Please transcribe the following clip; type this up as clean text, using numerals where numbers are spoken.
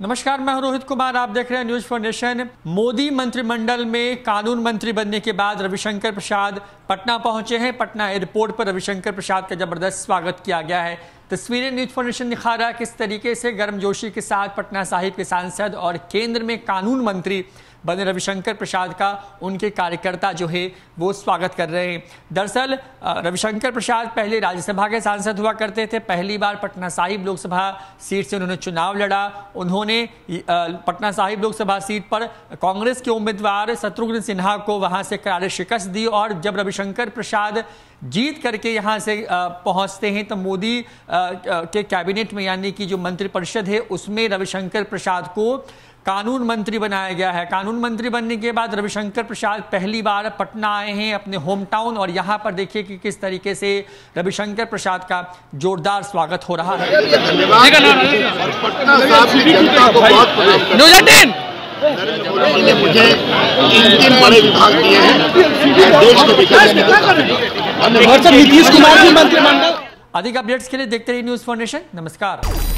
नमस्कार, मैं हूं रोहित कुमार। आप देख रहे हैं न्यूज फाउंडेशन। मोदी मंत्रिमंडल में कानून मंत्री बनने के बाद रविशंकर प्रसाद पटना पहुंचे हैं। पटना एयरपोर्ट पर रविशंकर प्रसाद का जबरदस्त स्वागत किया गया है। तस्वीरें न्यूज फाउंडेशन दिखा रहा है किस तरीके से गर्मजोशी के साथ पटना साहिब के सांसद और केंद्र में कानून मंत्री बने रविशंकर प्रसाद का उनके कार्यकर्ता जो है वो स्वागत कर रहे हैं। दरअसल रविशंकर प्रसाद पहले राज्यसभा के सांसद हुआ करते थे। पहली बार पटना साहिब लोकसभा सीट से उन्होंने चुनाव लड़ा। उन्होंने पटना साहिब लोकसभा सीट पर कांग्रेस के उम्मीदवार शत्रुघ्न सिन्हा को वहां से करारी शिकस्त दी और जब रविशंकर प्रसाद जीत करके यहां से पहुंचते हैं तो मोदी के कैबिनेट में यानी कि जो मंत्रिपरिषद है उसमें रविशंकर प्रसाद को कानून मंत्री बनाया गया है। कानून मंत्री बनने के बाद रविशंकर प्रसाद पहली बार पटना आए हैं, अपने होम टाउन, और यहाँ पर देखिए कि किस तरीके से रविशंकर प्रसाद का जोरदार स्वागत हो रहा है। मुझे 3 बड़े विभाग दिए हैं देश को दिखाने। नीतीश कुमार की मंत्रिमंडल। अधिक अपडेट्स के लिए देखते रहिए न्यूज फाउंडेशन। नमस्कार।